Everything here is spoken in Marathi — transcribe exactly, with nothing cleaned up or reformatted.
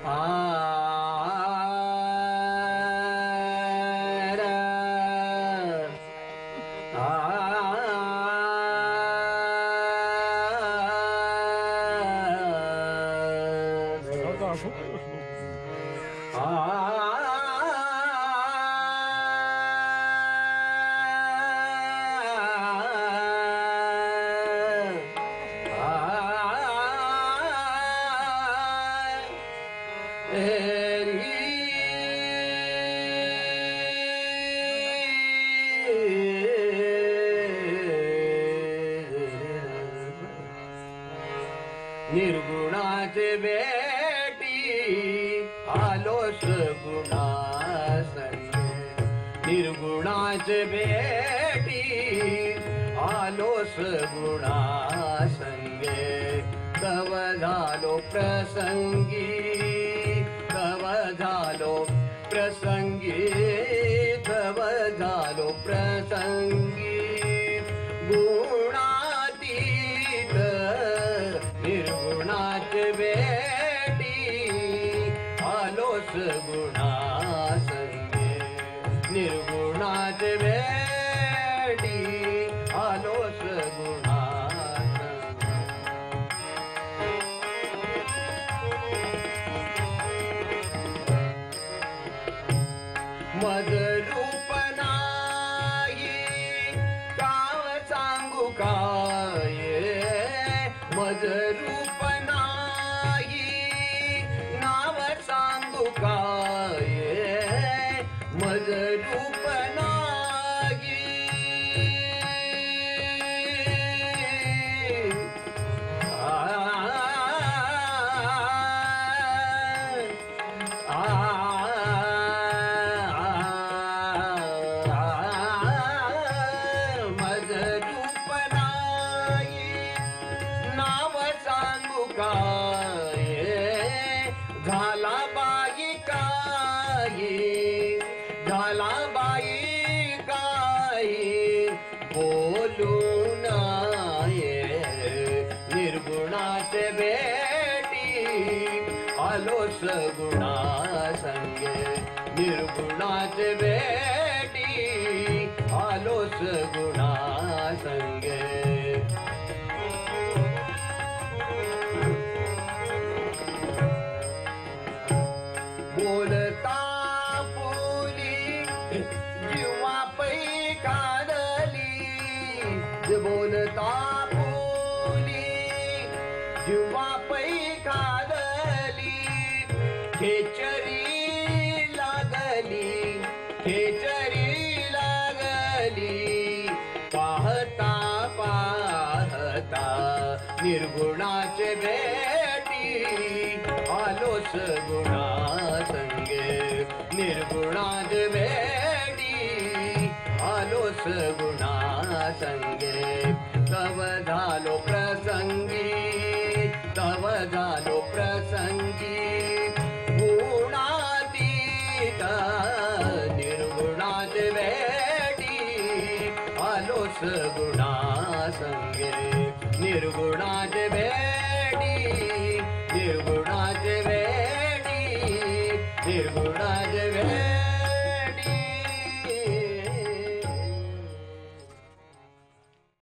निर्गुणाचे बेटी आलो सगुणा संगे, निर्गुणाचे बेटी आलो सगुणा संगे, तव झालो प्रसंगी, तव झालो प्रसंगी, तव झालो प्रसंगी, गुणातीत निर्गुणाचे बेटी आलो सगुणा संगे, निर्गुणाचे बेटी आलो सगुणा मज रूप नाही काव सांगू काय, मज रूप नाही नाव सांगू काय, मज रूप नाही आ, आ, मज रूप नाही नाव सांगू काय, झाला बाई काही, झाला बाई काही बोलू नाये, निर्गुणाचे बेटी आलो सगुणा संगे, निर्गुणाचे बेटी आलो सगुणा संगे, बोलता बोली जीवा पै काढली, बोलता बोली जीवा पै काढली, खेचरी लागली, खेचरी लागली, पाहता पाहता निर्गुणाचे बेटी आलो सगुणा संगे, निर्गुणाचे बेटी आलो सगुणा संगे, तव झालो प्रसंगी, तव झालो प्रसंगी, गुणातीत निर्गुणाचे बेटी आलो सगुणा संगे, निर्गुणाचे बेटी